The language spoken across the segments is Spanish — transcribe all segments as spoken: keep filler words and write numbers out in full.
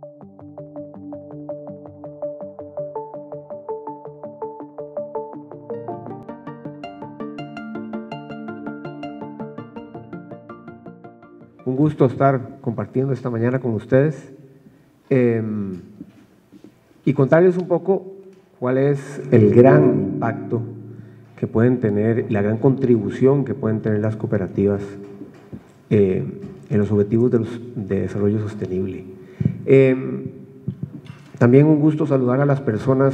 Un gusto estar compartiendo esta mañana con ustedes eh, y contarles un poco cuál es el gran impacto que pueden tener, la gran contribución que pueden tener las cooperativas eh, en los objetivos de, los, de desarrollo sostenible. Eh, también un gusto saludar a las personas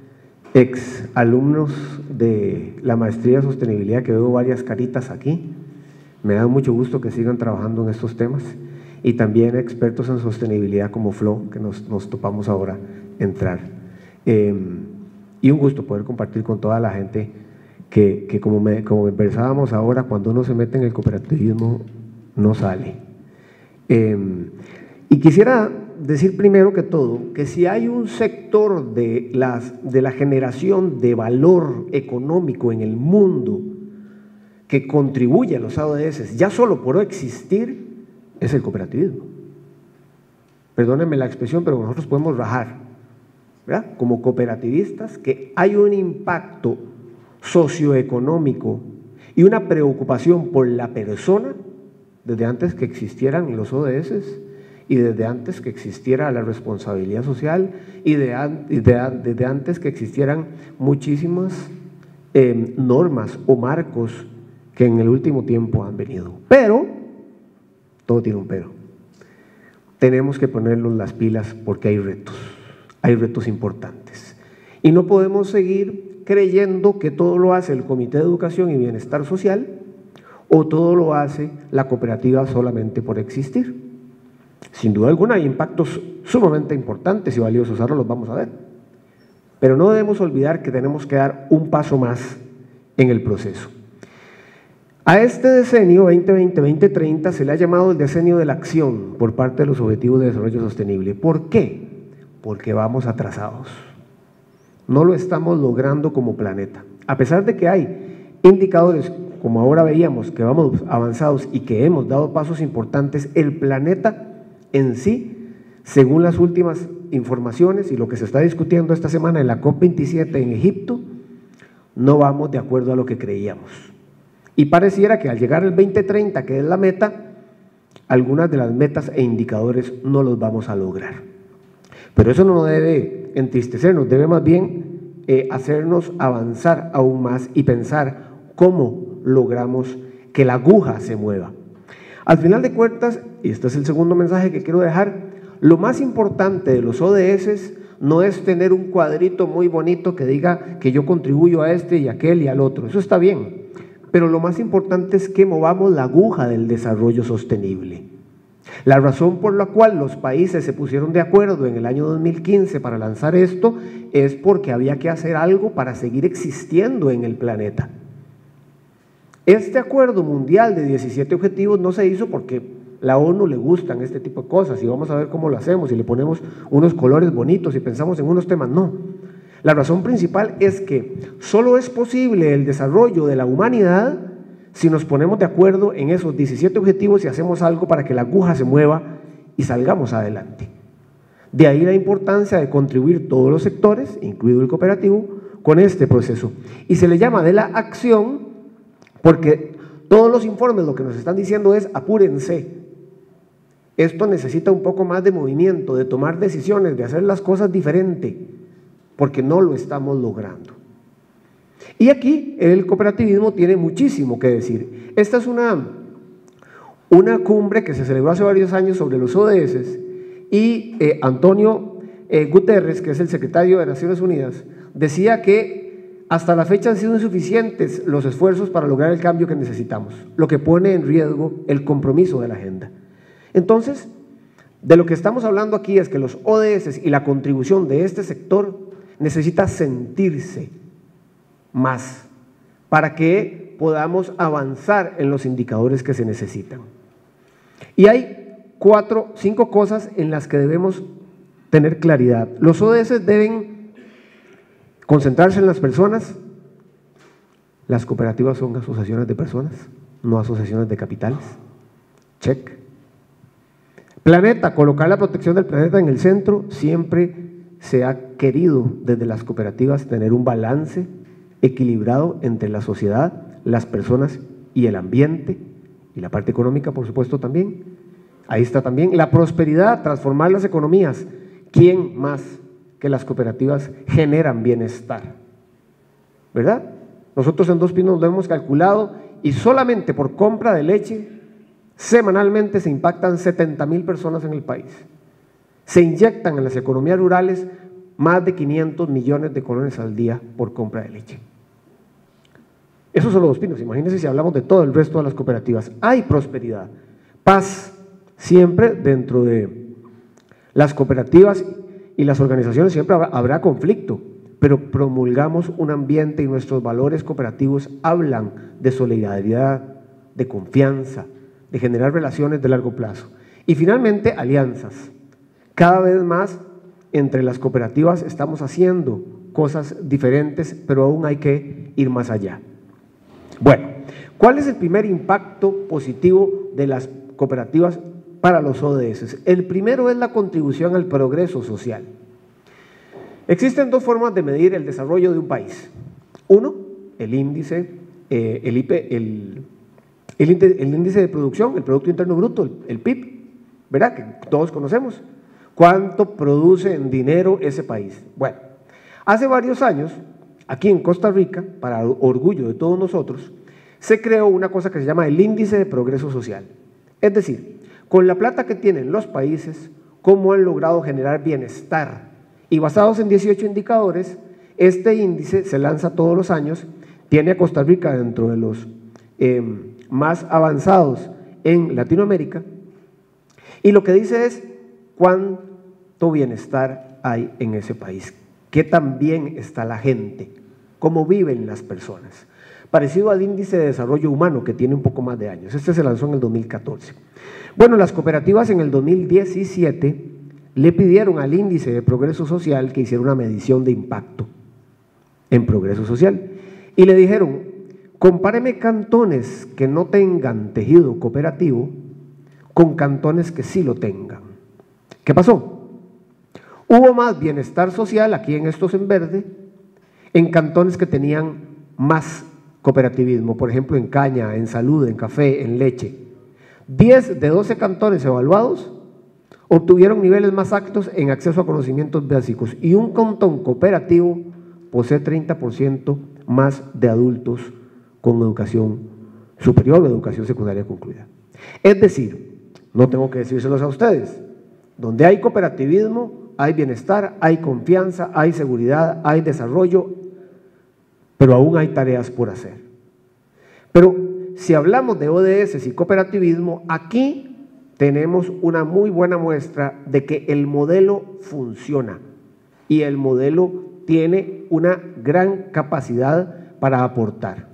ex alumnos de la maestría de sostenibilidad, que veo varias caritas aquí. Me da mucho gusto que sigan trabajando en estos temas, y también expertos en sostenibilidad como Flo, que nos, nos topamos ahora entrar. Eh, y un gusto poder compartir con toda la gente que, que como, me, como empezábamos ahora, cuando uno se mete en el cooperativismo no sale. Eh, y quisiera decir primero que todo que si hay un sector de, las, de la generación de valor económico en el mundo que contribuye a los A O S ya solo por existir, es el cooperativismo. Perdónenme la expresión, pero nosotros podemos rajar, ¿verdad?, como cooperativistas, que hay un impacto socioeconómico y una preocupación por la persona desde antes que existieran los O D S y desde antes que existiera la responsabilidad social y de, de, de, desde antes que existieran muchísimas eh, normas o marcos que en el último tiempo han venido. Pero, todo tiene un pero, tenemos que ponernos las pilas porque hay retos, hay retos importantes. Y no podemos seguir creyendo que todo lo hace el Comité de Educación y Bienestar Social o todo lo hace la cooperativa solamente por existir. Sin duda alguna hay impactos sumamente importantes y valiosos, ahora los vamos a ver. Pero no debemos olvidar que tenemos que dar un paso más en el proceso. A este decenio veinte veinte a veinte treinta se le ha llamado el decenio de la acción por parte de los Objetivos de Desarrollo Sostenible. ¿Por qué? Porque vamos atrasados. No lo estamos logrando como planeta. A pesar de que hay indicadores, como ahora veíamos, que vamos avanzados y que hemos dado pasos importantes, el planeta en sí, según las últimas informaciones y lo que se está discutiendo esta semana en la COP veintisiete en Egipto, no vamos de acuerdo a lo que creíamos. Y pareciera que al llegar al veinte treinta, que es la meta, algunas de las metas e indicadores no los vamos a lograr. Pero eso no debe entristecernos, debe más bien eh, hacernos avanzar aún más y pensar cómo logramos que la aguja se mueva. Al final de cuentas, y este es el segundo mensaje que quiero dejar, lo más importante de los O D S no es tener un cuadrito muy bonito que diga que yo contribuyo a este y a aquel y al otro, eso está bien. Pero lo más importante es que movamos la aguja del desarrollo sostenible. La razón por la cual los países se pusieron de acuerdo en el año dos mil quince para lanzar esto es porque había que hacer algo para seguir existiendo en el planeta. Este acuerdo mundial de diecisiete objetivos no se hizo porque la ONU le gustan este tipo de cosas y vamos a ver cómo lo hacemos y le ponemos unos colores bonitos y pensamos en unos temas, no. La razón principal es que solo es posible el desarrollo de la humanidad si nos ponemos de acuerdo en esos diecisiete objetivos y hacemos algo para que la aguja se mueva y salgamos adelante. De ahí la importancia de contribuir todos los sectores, incluido el cooperativo, con este proceso. Y se le llama de la acción porque todos los informes lo que nos están diciendo es apúrense. Esto necesita un poco más de movimiento, de tomar decisiones, de hacer las cosas diferente, porque no lo estamos logrando. Y aquí el cooperativismo tiene muchísimo que decir. Esta es una, una cumbre que se celebró hace varios años sobre los O D S y eh, Antonio eh, Guterres, que es el secretario de Naciones Unidas, decía que hasta la fecha han sido insuficientes los esfuerzos para lograr el cambio que necesitamos, lo que pone en riesgo el compromiso de la agenda. Entonces, de lo que estamos hablando aquí es que los O D S y la contribución de este sector necesita sentirse más para que podamos avanzar en los indicadores que se necesitan. Y hay cuatro, cinco cosas en las que debemos tener claridad. Los O D S deben concentrarse en las personas. Las cooperativas son asociaciones de personas, no asociaciones de capitales. Check. Planeta, colocar la protección del planeta en el centro. Siempre se ha querido desde las cooperativas tener un balance equilibrado entre la sociedad, las personas y el ambiente, y la parte económica, por supuesto, también. Ahí está también la prosperidad, transformar las economías. ¿Quién más que las cooperativas generan bienestar? ¿Verdad? Nosotros en Dos Pinos lo hemos calculado y solamente por compra de leche semanalmente se impactan setenta mil personas en el país. Se inyectan en las economías rurales más de quinientos millones de colones al día por compra de leche. Eso son los Dos Pinos. Imagínense si hablamos de todo el resto de las cooperativas. Hay prosperidad, paz, siempre dentro de las cooperativas y las organizaciones siempre habrá, habrá conflicto, pero promulgamos un ambiente y nuestros valores cooperativos hablan de solidaridad, de confianza, de generar relaciones de largo plazo. Y finalmente, alianzas. Cada vez más entre las cooperativas estamos haciendo cosas diferentes, pero aún hay que ir más allá. Bueno, ¿cuál es el primer impacto positivo de las cooperativas para los O D S? El primero es la contribución al progreso social. Existen dos formas de medir el desarrollo de un país. Uno, el índice, eh, el, I P, el, el, índice, el índice de producción, el Producto Interno Bruto, el, el P I B, ¿verdad? Que todos conocemos. ¿Cuánto produce en dinero ese país? Bueno, hace varios años, aquí en Costa Rica, para orgullo de todos nosotros, se creó una cosa que se llama el índice de progreso social. Es decir, con la plata que tienen los países, cómo han logrado generar bienestar. Y basados en dieciocho indicadores, este índice se lanza todos los años, tiene a Costa Rica dentro de los eh, más avanzados en Latinoamérica, y lo que dice es cuánto bienestar hay en ese país, qué tan bien está la gente, cómo viven las personas. Parecido al índice de desarrollo humano, que tiene un poco más de años. Este se lanzó en el dos mil catorce. Bueno, las cooperativas en el dos mil diecisiete le pidieron al índice de progreso social que hiciera una medición de impacto en progreso social. Y le dijeron, compáreme cantones que no tengan tejido cooperativo con cantones que sí lo tengan. ¿Qué pasó? Hubo más bienestar social, aquí en estos en verde, en cantones que tenían más cooperativismo, por ejemplo en caña, en salud, en café, en leche. diez de doce cantones evaluados obtuvieron niveles más altos en acceso a conocimientos básicos y un cantón cooperativo posee treinta por ciento más de adultos con educación superior o educación secundaria concluida. Es decir, no tengo que decírselos a ustedes, donde hay cooperativismo hay bienestar, hay confianza, hay seguridad, hay desarrollo, pero aún hay tareas por hacer. Pero si hablamos de O D S y cooperativismo, aquí tenemos una muy buena muestra de que el modelo funciona y el modelo tiene una gran capacidad para aportar.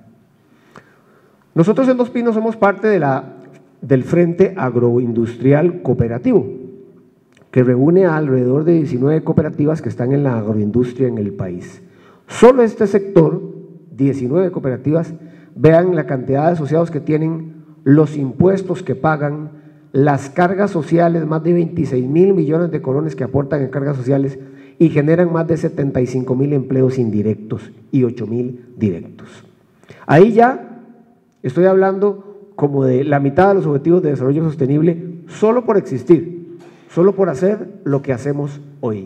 Nosotros en Dos Pinos somos parte de la, del Frente Agroindustrial Cooperativo, que reúne a alrededor de diecinueve cooperativas que están en la agroindustria en el país. Solo este sector, diecinueve cooperativas, vean la cantidad de asociados que tienen, los impuestos que pagan, las cargas sociales, más de veintiséis mil millones de colones que aportan en cargas sociales y generan más de setenta y cinco mil empleos indirectos y ocho mil directos. Ahí ya estoy hablando como de la mitad de los objetivos de desarrollo sostenible solo por existir, solo por hacer lo que hacemos hoy.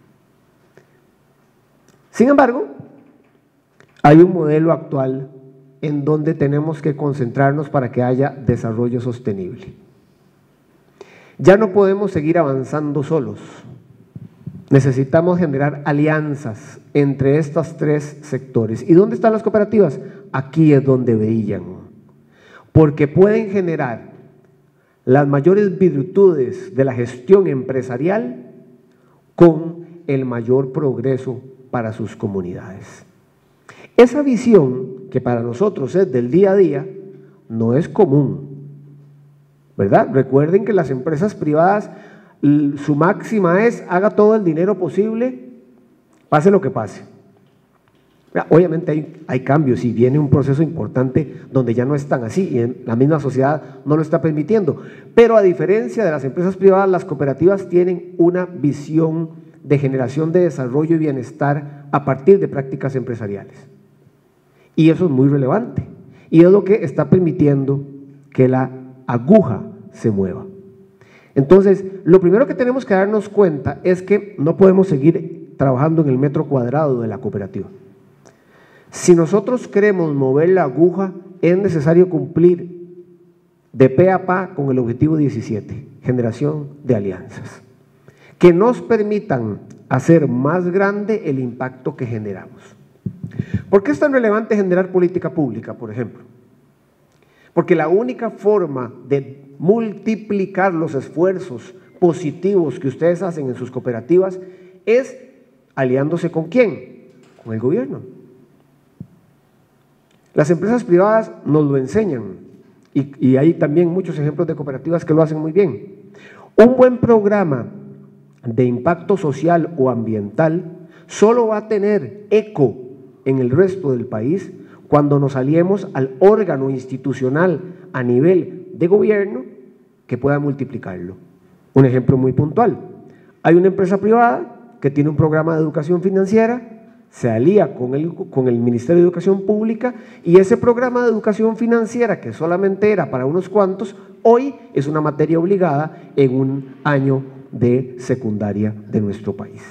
Sin embargo, hay un modelo actual en donde tenemos que concentrarnos para que haya desarrollo sostenible. Ya no podemos seguir avanzando solos. Necesitamos generar alianzas entre estos tres sectores. ¿Y dónde están las cooperativas? Aquí es donde brillan, porque pueden generar las mayores virtudes de la gestión empresarial con el mayor progreso para sus comunidades. Esa visión, que para nosotros es del día a día, no es común, ¿verdad? Recuerden que las empresas privadas, su máxima es haga todo el dinero posible, pase lo que pase. Obviamente hay, hay cambios y viene un proceso importante donde ya no es tan así y en la misma sociedad no lo está permitiendo. Pero a diferencia de las empresas privadas, las cooperativas tienen una visión de generación de desarrollo y bienestar a partir de prácticas empresariales. Y eso es muy relevante. Y es lo que está permitiendo que la aguja se mueva. Entonces, lo primero que tenemos que darnos cuenta es que no podemos seguir trabajando en el metro cuadrado de la cooperativa. Si nosotros queremos mover la aguja, es necesario cumplir de pe a pa con el objetivo diecisiete, generación de alianzas, que nos permitan hacer más grande el impacto que generamos. ¿Por qué es tan relevante generar política pública, por ejemplo? Porque la única forma de multiplicar los esfuerzos positivos que ustedes hacen en sus cooperativas es aliándose ¿con quién? Con el gobierno. Las empresas privadas nos lo enseñan y, y hay también muchos ejemplos de cooperativas que lo hacen muy bien. Un buen programa de impacto social o ambiental solo va a tener eco en el resto del país cuando nos aliemos al órgano institucional a nivel de gobierno que pueda multiplicarlo. Un ejemplo muy puntual: hay una empresa privada que tiene un programa de educación financiera, se alía con el, con el Ministerio de Educación Pública y ese programa de educación financiera, que solamente era para unos cuantos, hoy es una materia obligada en un año de secundaria de nuestro país.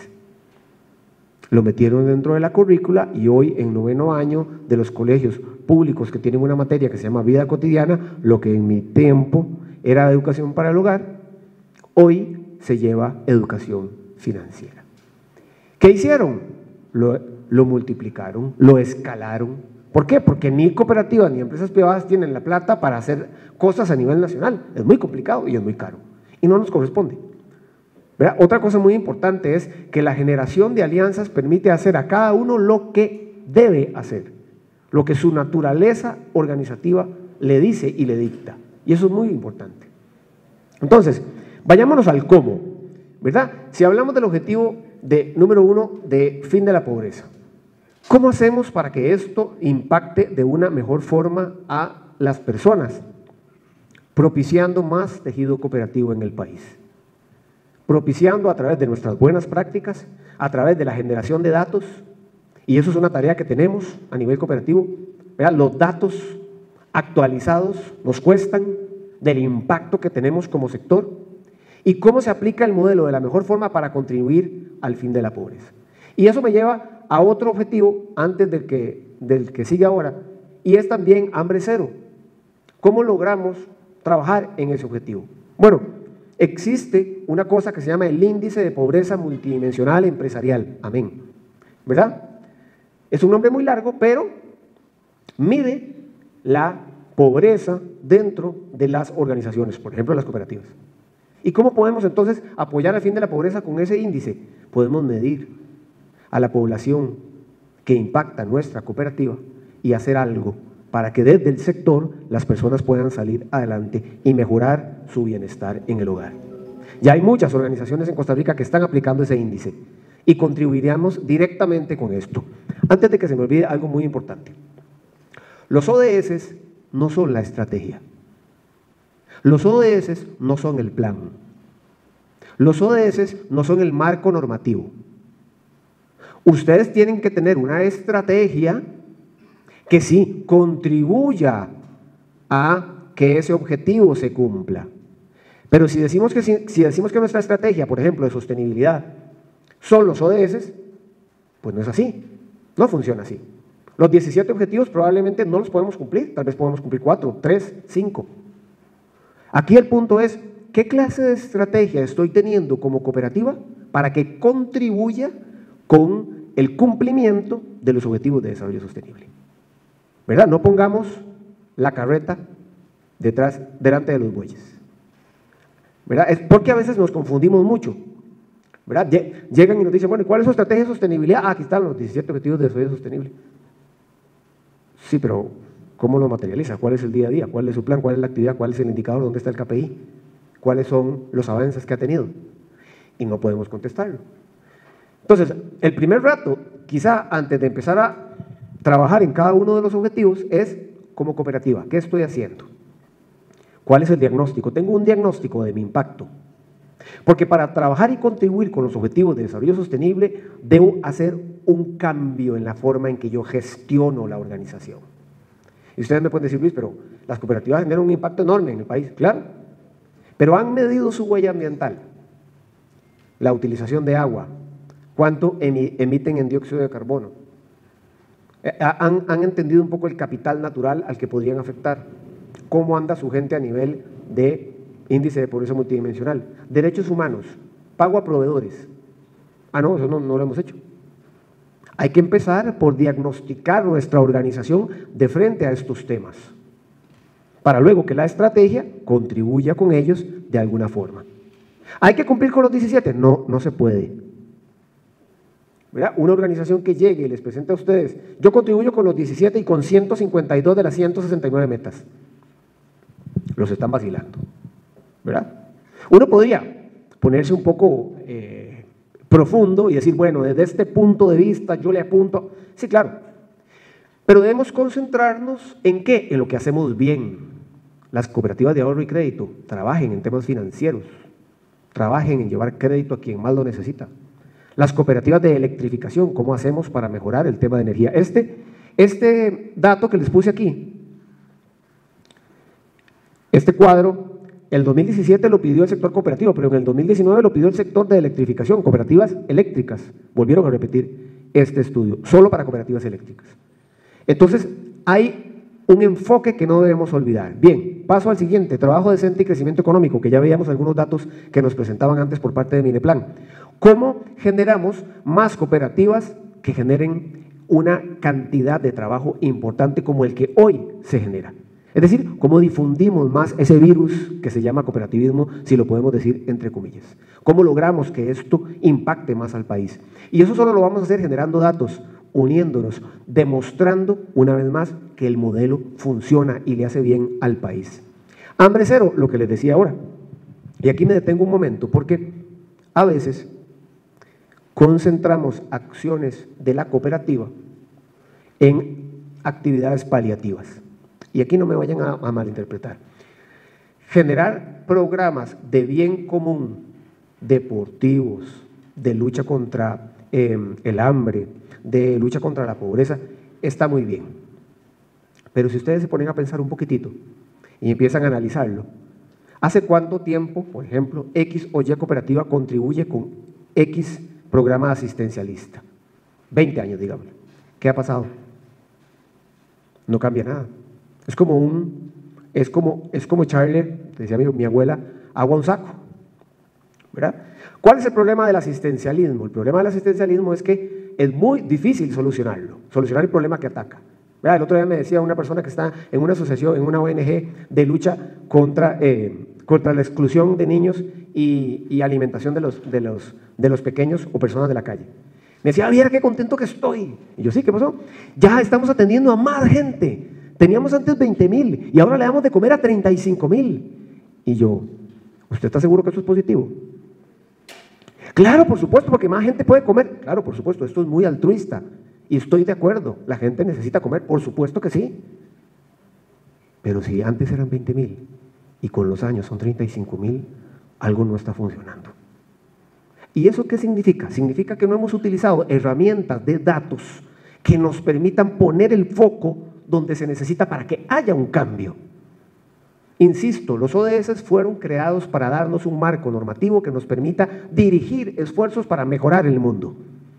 Lo metieron dentro de la currícula y hoy en noveno año de los colegios públicos que tienen una materia que se llama vida cotidiana, lo que en mi tiempo era educación para el hogar, hoy se lleva educación financiera. ¿Qué hicieron? Lo, lo multiplicaron, lo escalaron. ¿Por qué? Porque ni cooperativas ni empresas privadas tienen la plata para hacer cosas a nivel nacional. Es muy complicado y es muy caro y no nos corresponde. ¿Verdad? Otra cosa muy importante es que la generación de alianzas permite hacer a cada uno lo que debe hacer, lo que su naturaleza organizativa le dice y le dicta, y eso es muy importante. Entonces, vayámonos al cómo, ¿verdad? Si hablamos del objetivo de número uno de fin de la pobreza, ¿cómo hacemos para que esto impacte de una mejor forma a las personas? Propiciando más tejido cooperativo en el país, propiciando a través de nuestras buenas prácticas, a través de la generación de datos, y eso es una tarea que tenemos a nivel cooperativo. ¿Verdad? Los datos actualizados nos cuestan, del impacto que tenemos como sector, y cómo se aplica el modelo de la mejor forma para contribuir al fin de la pobreza. Y eso me lleva a otro objetivo antes del que, del que sigue ahora, y es también hambre cero. ¿Cómo logramos trabajar en ese objetivo? Bueno, existe una cosa que se llama el índice de pobreza multidimensional empresarial, amén, ¿verdad? Es un nombre muy largo, pero mide la pobreza dentro de las organizaciones, por ejemplo las cooperativas. ¿Y cómo podemos entonces apoyar al fin de la pobreza con ese índice? Podemos medir a la población que impacta nuestra cooperativa y hacer algo para que desde el sector las personas puedan salir adelante y mejorar su bienestar en el hogar. Ya hay muchas organizaciones en Costa Rica que están aplicando ese índice y contribuiríamos directamente con esto. Antes de que se me olvide algo muy importante, los O D S no son la estrategia. Los O D S no son el plan. Los O D S no son el marco normativo. Ustedes tienen que tener una estrategia que sí contribuya a que ese objetivo se cumpla. Pero si decimos que, si, si decimos que nuestra estrategia, por ejemplo, de sostenibilidad, son los O D S, pues no es así, no funciona así. Los diecisiete objetivos probablemente no los podemos cumplir, tal vez podemos cumplir cuatro, tres, cinco. Aquí el punto es, ¿qué clase de estrategia estoy teniendo como cooperativa para que contribuya con el cumplimiento de los objetivos de desarrollo sostenible? ¿Verdad? No pongamos la carreta detrás, delante de los bueyes. ¿Verdad? Es porque a veces nos confundimos mucho. ¿Verdad? Llegan y nos dicen, bueno, ¿cuál es su estrategia de sostenibilidad? Ah, aquí están los diecisiete objetivos de desarrollo sostenible. Sí, pero ¿cómo lo materializa? ¿Cuál es el día a día? ¿Cuál es su plan? ¿Cuál es la actividad? ¿Cuál es el indicador? ¿Dónde está el K P I? ¿Cuáles son los avances que ha tenido? Y no podemos contestarlo. Entonces, el primer reto, quizá antes de empezar a trabajar en cada uno de los objetivos es como cooperativa. ¿Qué estoy haciendo? ¿Cuál es el diagnóstico? Tengo un diagnóstico de mi impacto. Porque para trabajar y contribuir con los objetivos de desarrollo sostenible, debo hacer un cambio en la forma en que yo gestiono la organización. Y ustedes me pueden decir, Luis, pero las cooperativas generan un impacto enorme en el país. Claro, pero han medido su huella ambiental, la utilización de agua, cuánto emiten en dióxido de carbono. Han, han entendido un poco el capital natural al que podrían afectar, cómo anda su gente a nivel de índice de pobreza multidimensional, derechos humanos, pago a proveedores. Ah, no, eso no, no lo hemos hecho. Hay que empezar por diagnosticar nuestra organización de frente a estos temas, para luego que la estrategia contribuya con ellos de alguna forma. ¿Hay que cumplir con los diecisiete? No, no se puede. ¿Verdad? Una organización que llegue y les presente a ustedes, yo contribuyo con los diecisiete y con ciento cincuenta y dos de las ciento sesenta y nueve metas. Los están vacilando, ¿verdad? Uno podría ponerse un poco eh, profundo y decir, bueno, desde este punto de vista yo le apunto, sí, claro, pero debemos concentrarnos en qué, en lo que hacemos bien. Las cooperativas de ahorro y crédito trabajen en temas financieros, trabajen en llevar crédito a quien más lo necesita. Las cooperativas de electrificación, ¿cómo hacemos para mejorar el tema de energía? Este, este dato que les puse aquí, este cuadro, el dos mil diecisiete lo pidió el sector cooperativo, pero en el dos mil diecinueve lo pidió el sector de electrificación, cooperativas eléctricas. Volvieron a repetir este estudio, solo para cooperativas eléctricas. Entonces, hay un enfoque que no debemos olvidar. Bien, paso al siguiente, trabajo decente y crecimiento económico, que ya veíamos algunos datos que nos presentaban antes por parte de Mineplan. ¿Cómo generamos más cooperativas que generen una cantidad de trabajo importante como el que hoy se genera? Es decir, cómo difundimos más ese virus que se llama cooperativismo, si lo podemos decir entre comillas. Cómo logramos que esto impacte más al país. Y eso solo lo vamos a hacer generando datos, uniéndonos, demostrando una vez más que el modelo funciona y le hace bien al país. Hambre cero, lo que les decía ahora. Y aquí me detengo un momento porque a veces concentramos acciones de la cooperativa en actividades paliativas. Y aquí no me vayan a, a malinterpretar. Generar programas de bien común, deportivos, de lucha contra eh, el hambre, de lucha contra la pobreza, está muy bien. Pero si ustedes se ponen a pensar un poquitito y empiezan a analizarlo, ¿hace cuánto tiempo, por ejemplo, X o Y cooperativa contribuye con X programa asistencialista? veinte años, digamos. ¿Qué ha pasado? No cambia nada. Es como un, es como, es como echarle, decía mi, mi abuela, agua a un saco, ¿verdad? ¿Cuál es el problema del asistencialismo? El problema del asistencialismo es que es muy difícil solucionarlo, solucionar el problema que ataca. ¿Verdad? El otro día me decía una persona que está en una asociación, en una O N G de lucha contra, eh, contra la exclusión de niños y, y alimentación de los, de, los, de los pequeños o personas de la calle. Me decía, ah, mira qué contento que estoy. Y yo, sí, ¿qué pasó? Ya estamos atendiendo a más gente. Teníamos antes veinte mil y ahora le damos de comer a treinta y cinco mil. Y yo, ¿usted está seguro que eso es positivo? Claro, por supuesto, porque más gente puede comer. Claro, por supuesto, esto es muy altruista y estoy de acuerdo. La gente necesita comer, por supuesto que sí. Pero si antes eran veinte mil y con los años son treinta y cinco mil, algo no está funcionando. ¿Y eso qué significa? Significa que no hemos utilizado herramientas de datos que nos permitan poner el foco donde se necesita para que haya un cambio. Insisto, los O D S fueron creados para darnos un marco normativo que nos permita dirigir esfuerzos para mejorar el mundo.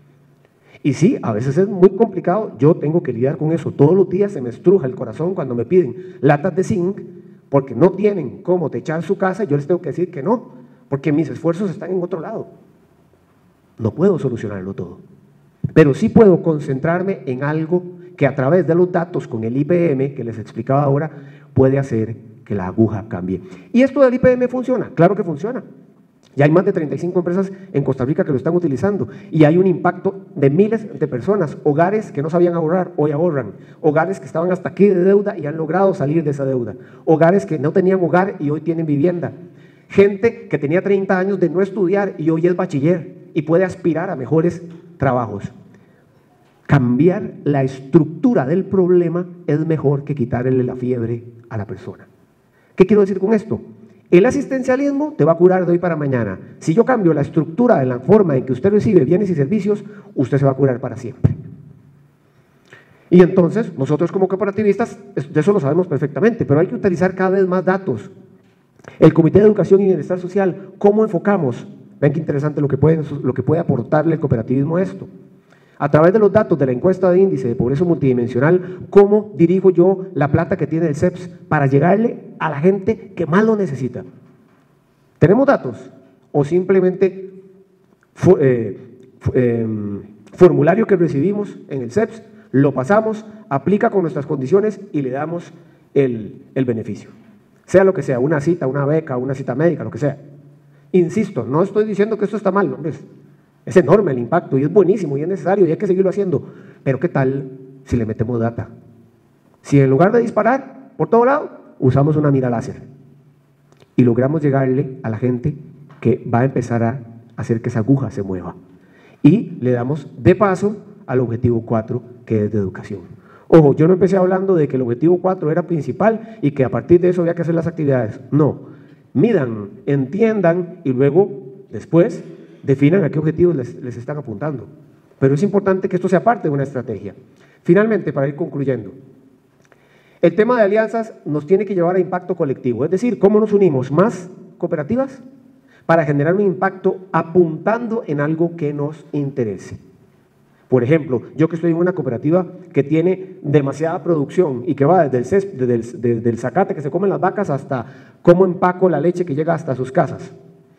Y sí, a veces es muy complicado, yo tengo que lidiar con eso. Todos los días se me estruja el corazón cuando me piden latas de zinc porque no tienen cómo techar su casa y yo les tengo que decir que no, porque mis esfuerzos están en otro lado. No puedo solucionarlo todo, pero sí puedo concentrarme en algo que a través de los datos con el I P M, que les explicaba ahora, puede hacer que la aguja cambie. ¿Y esto del I P M funciona? Claro que funciona. Ya hay más de treinta y cinco empresas en Costa Rica que lo están utilizando y hay un impacto de miles de personas, hogares que no sabían ahorrar, hoy ahorran, hogares que estaban hasta aquí de deuda y han logrado salir de esa deuda, hogares que no tenían hogar y hoy tienen vivienda, gente que tenía treinta años de no estudiar y hoy es bachiller y puede aspirar a mejores trabajos. cambiar la estructura del problema es mejor que quitarle la fiebre a la persona. ¿Qué quiero decir con esto? El asistencialismo te va a curar de hoy para mañana. Si yo cambio la estructura de la forma en que usted recibe bienes y servicios, usted se va a curar para siempre. Y entonces, nosotros como cooperativistas, de eso lo sabemos perfectamente, pero hay que utilizar cada vez más datos. El Comité de Educación y Bienestar Social, ¿cómo enfocamos? Ven qué interesante lo que puede, lo que puede aportarle el cooperativismo a esto. A través de los datos de la encuesta de índice de pobreza multidimensional, ¿cómo dirijo yo la plata que tiene el C E P S para llegarle a la gente que más lo necesita? ¿Tenemos datos? ¿O simplemente eh, eh, formulario que recibimos en el C E P S, lo pasamos, aplica con nuestras condiciones y le damos el, el beneficio? Sea lo que sea, una cita, una beca, una cita médica, lo que sea. Insisto, no estoy diciendo que esto está mal, hombre. Es enorme el impacto y es buenísimo y es necesario y hay que seguirlo haciendo. Pero ¿qué tal si le metemos data? Si en lugar de disparar por todo lado, usamos una mira láser y logramos llegarle a la gente que va a empezar a hacer que esa aguja se mueva. Y le damos de paso al objetivo cuatro, que es de educación. Ojo, yo no empecé hablando de que el objetivo cuatro era principal y que a partir de eso había que hacer las actividades. No, midan, entiendan y luego, después, definan a qué objetivos les, les están apuntando. Pero es importante que esto sea parte de una estrategia. Finalmente, para ir concluyendo, el tema de alianzas nos tiene que llevar a impacto colectivo, es decir, cómo nos unimos más cooperativas para generar un impacto apuntando en algo que nos interese. Por ejemplo, yo que estoy en una cooperativa que tiene demasiada producción y que va desde el, césped, desde el, desde el zacate que se comen las vacas hasta cómo empaco la leche que llega hasta sus casas.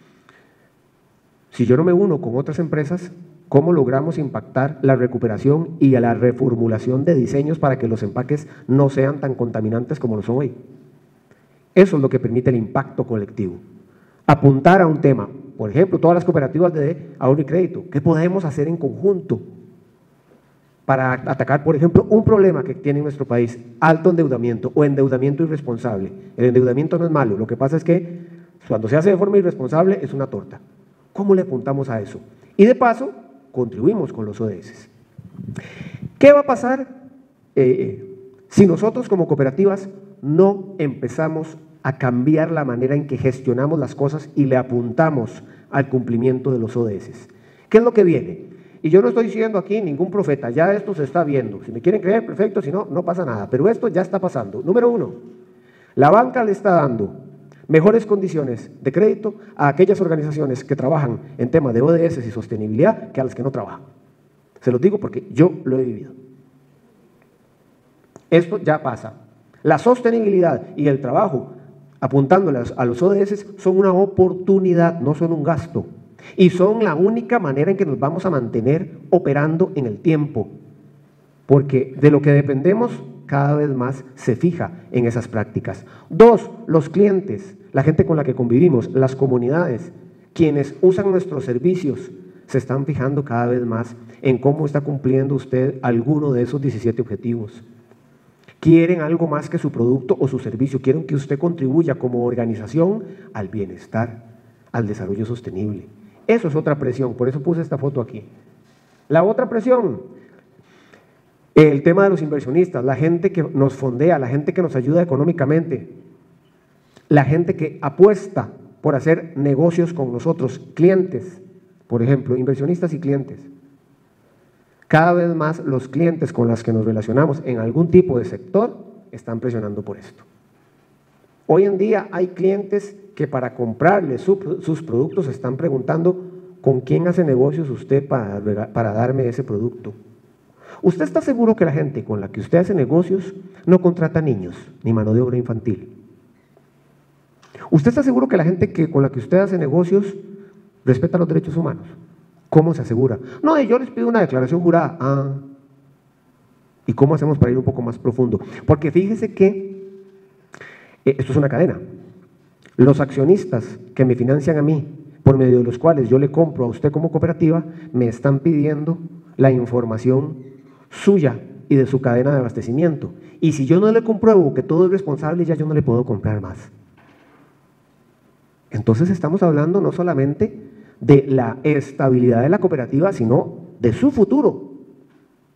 Si yo no me uno con otras empresas, ¿cómo logramos impactar la recuperación y la reformulación de diseños para que los empaques no sean tan contaminantes como lo son hoy? Eso es lo que permite el impacto colectivo. Apuntar a un tema, por ejemplo, todas las cooperativas de ahorro y crédito, ¿qué podemos hacer en conjunto para atacar, por ejemplo, un problema que tiene nuestro país, alto endeudamiento o endeudamiento irresponsable? El endeudamiento no es malo, lo que pasa es que cuando se hace de forma irresponsable es una torta. ¿Cómo le apuntamos a eso? Y de paso, contribuimos con los O D S. ¿Qué va a pasar eh, si nosotros como cooperativas no empezamos a cambiar la manera en que gestionamos las cosas y le apuntamos al cumplimiento de los O D S? ¿Qué es lo que viene? Y yo no estoy diciendo aquí ningún profeta, ya esto se está viendo. Si me quieren creer, perfecto, si no, no pasa nada. Pero esto ya está pasando. Número uno, la banca le está dando mejores condiciones de crédito a aquellas organizaciones que trabajan en temas de O D S y sostenibilidad que a las que no trabajan. Se los digo porque yo lo he vivido. Esto ya pasa. La sostenibilidad y el trabajo apuntándole a los O D S son una oportunidad, no son un gasto. Y son la única manera en que nos vamos a mantener operando en el tiempo. Porque de lo que dependemos cada vez más se fija en esas prácticas. Dos, los clientes, la gente con la que convivimos, las comunidades, quienes usan nuestros servicios, se están fijando cada vez más en cómo está cumpliendo usted alguno de esos diecisiete objetivos. Quieren algo más que su producto o su servicio, quieren que usted contribuya como organización al bienestar, al desarrollo sostenible. Eso es otra presión, por eso puse esta foto aquí. La otra presión, el tema de los inversionistas, la gente que nos fondea, la gente que nos ayuda económicamente, la gente que apuesta por hacer negocios con nosotros, clientes, por ejemplo, inversionistas y clientes. Cada vez más los clientes con los que nos relacionamos en algún tipo de sector están presionando por esto. Hoy en día hay clientes que para comprarle su, sus productos están preguntando ¿con quién hace negocios usted para, para darme ese producto? ¿Usted está seguro que la gente con la que usted hace negocios no contrata niños ni mano de obra infantil? ¿Usted está seguro que la gente que, con la que usted hace negocios respeta los derechos humanos? ¿Cómo se asegura? No, yo les pido una declaración jurada. Ah, ¿y cómo hacemos para ir un poco más profundo? Porque fíjese que eh, esto es una cadena. Los accionistas que me financian a mí, por medio de los cuales yo le compro a usted como cooperativa, me están pidiendo la información suya y de su cadena de abastecimiento. Y si yo no le compruebo que todo es responsable, ya yo no le puedo comprar más. Entonces estamos hablando no solamente de la estabilidad de la cooperativa, sino de su futuro.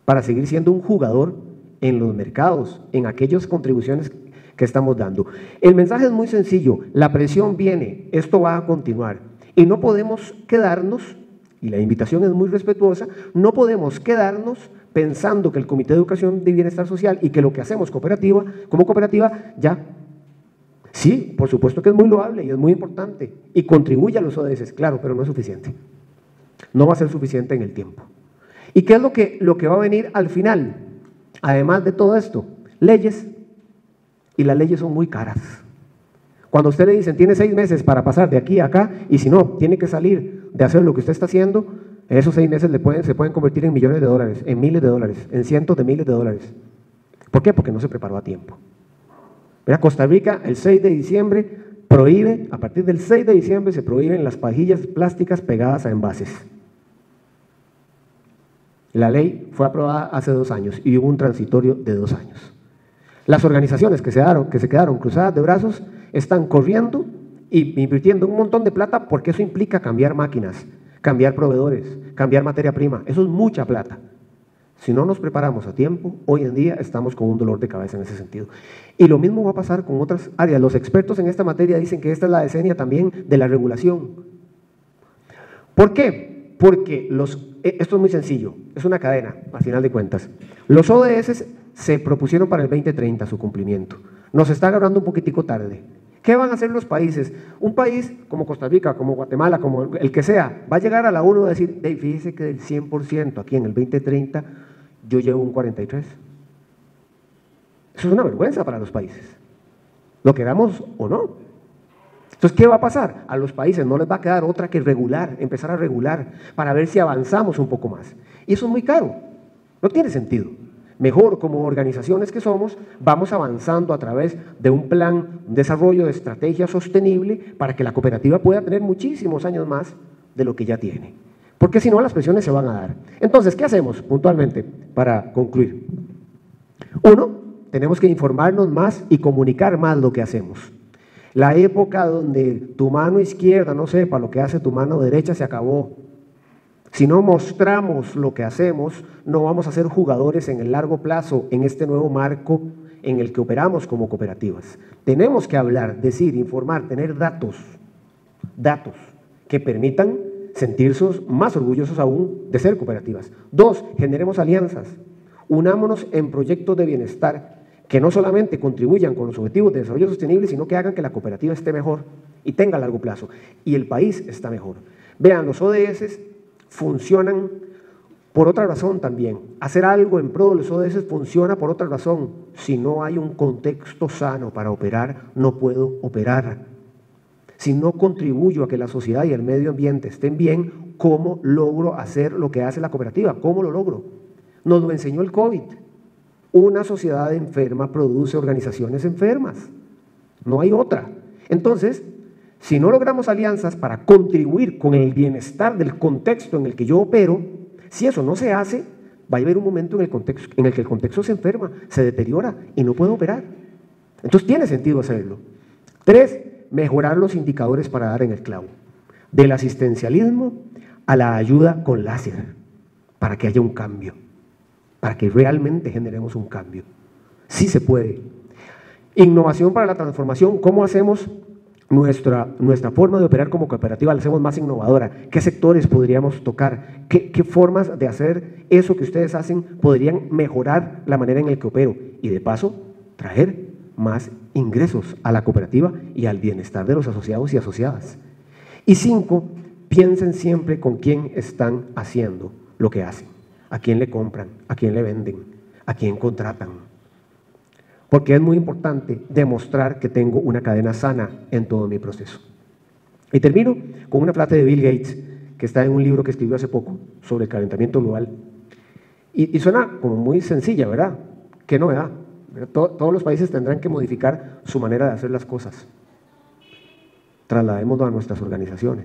para seguir siendo un jugador en los mercados, en aquellas contribuciones que estamos dando. El mensaje es muy sencillo, la presión viene, esto va a continuar y no podemos quedarnos, y la invitación es muy respetuosa, no podemos quedarnos pensando que el Comité de Educación de Bienestar Social y que lo que hacemos cooperativa, como cooperativa, ya. Sí, por supuesto que es muy loable y es muy importante y contribuye a los O D S, claro, pero no es suficiente. No va a ser suficiente en el tiempo. ¿Y qué es lo que, lo que va a venir al final? Además de todo esto, leyes. Y las leyes son muy caras. Cuando a usted le dicen, tiene seis meses para pasar de aquí a acá, y si no, tiene que salir de hacer lo que usted está haciendo, esos seis meses le pueden, se pueden convertir en millones de dólares, en miles de dólares, en cientos de miles de dólares. ¿Por qué? Porque no se preparó a tiempo. Mira, Costa Rica, el seis de diciembre, prohíbe, a partir del seis de diciembre se prohíben las pajillas plásticas pegadas a envases. La ley fue aprobada hace dos años y hubo un transitorio de dos años. Las organizaciones que se, daron, que se quedaron cruzadas de brazos están corriendo y invirtiendo un montón de plata porque eso implica cambiar máquinas, cambiar proveedores, cambiar materia prima. Eso es mucha plata. Si no nos preparamos a tiempo, hoy en día estamos con un dolor de cabeza en ese sentido. Y lo mismo va a pasar con otras áreas. Los expertos en esta materia dicen que esta es la decennia también de la regulación. ¿Por qué? Porque los, esto es muy sencillo, es una cadena, al final de cuentas. Los O D S se propusieron para el veinte treinta su cumplimiento. Nos está agarrando un poquitico tarde. ¿Qué van a hacer los países? Un país como Costa Rica, como Guatemala, como el que sea, va a llegar a la ONU a decir, hey, fíjese que del cien por ciento aquí en el veinte treinta yo llevo un cuarenta y tres por ciento. Eso es una vergüenza para los países, lo queramos o no. Entonces, ¿qué va a pasar? A los países no les va a quedar otra que regular, empezar a regular, para ver si avanzamos un poco más. Y eso es muy caro, no tiene sentido. Mejor, como organizaciones que somos, vamos avanzando a través de un plan, un desarrollo de estrategia sostenible para que la cooperativa pueda tener muchísimos años más de lo que ya tiene. Porque si no, las presiones se van a dar. Entonces, ¿qué hacemos puntualmente para concluir? Uno, tenemos que informarnos más y comunicar más lo que hacemos. La época donde tu mano izquierda no sepa lo que hace tu mano derecha se acabó. Si no mostramos lo que hacemos, no vamos a ser jugadores en el largo plazo en este nuevo marco en el que operamos como cooperativas. Tenemos que hablar, decir, informar, tener datos, datos que permitan sentirse más orgullosos aún de ser cooperativas. Dos, generemos alianzas, unámonos en proyectos de bienestar que no solamente contribuyan con los objetivos de desarrollo sostenible, sino que hagan que la cooperativa esté mejor y tenga largo plazo, y el país está mejor. Vean, los O D S funcionan por otra razón también. Hacer algo en pro de los O D S funciona por otra razón. Si no hay un contexto sano para operar, no puedo operar. Si no contribuyo a que la sociedad y el medio ambiente estén bien, ¿cómo logro hacer lo que hace la cooperativa? ¿Cómo lo logro? Nos lo enseñó el COVID. Una sociedad enferma produce organizaciones enfermas. No hay otra. Entonces, si no logramos alianzas para contribuir con el bienestar del contexto en el que yo opero, si eso no se hace, va a haber un momento en el, contexto, en el que el contexto se enferma, se deteriora y no puede operar. Entonces tiene sentido hacerlo. Tres, mejorar los indicadores para dar en el clavo. Del asistencialismo a la ayuda con láser, para que haya un cambio, para que realmente generemos un cambio. Sí se puede. Innovación para la transformación. ¿Cómo hacemos nuestra, nuestra forma de operar como cooperativa? La hacemos más innovadora. ¿Qué sectores podríamos tocar? ¿Qué, qué formas de hacer eso que ustedes hacen podrían mejorar la manera en la que opero? Y de paso, traer más ingresos a la cooperativa y al bienestar de los asociados y asociadas. Y cinco, piensen siempre con quién están haciendo lo que hacen. ¿A quién le compran? ¿A quién le venden? ¿A quién contratan? Porque es muy importante demostrar que tengo una cadena sana en todo mi proceso. Y termino con una frase de Bill Gates, que está en un libro que escribió hace poco sobre el calentamiento global. Y, y suena como muy sencilla, ¿verdad? ¿Qué novedad? Todo, todos los países tendrán que modificar su manera de hacer las cosas. Trasladémoslo a nuestras organizaciones.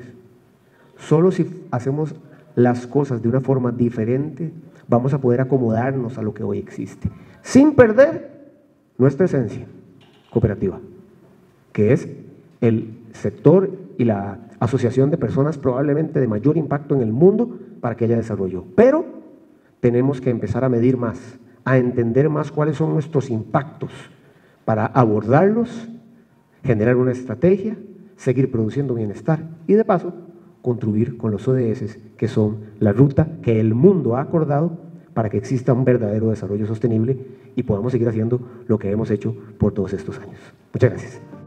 Solo si hacemos las cosas de una forma diferente, vamos a poder acomodarnos a lo que hoy existe, sin perder nuestra esencia cooperativa, que es el sector y la asociación de personas probablemente de mayor impacto en el mundo para que haya desarrollo. Pero tenemos que empezar a medir más, a entender más cuáles son nuestros impactos para abordarlos, generar una estrategia, seguir produciendo bienestar y de paso contribuir con los O D S, que son la ruta que el mundo ha acordado para que exista un verdadero desarrollo sostenible y podamos seguir haciendo lo que hemos hecho por todos estos años. Muchas gracias.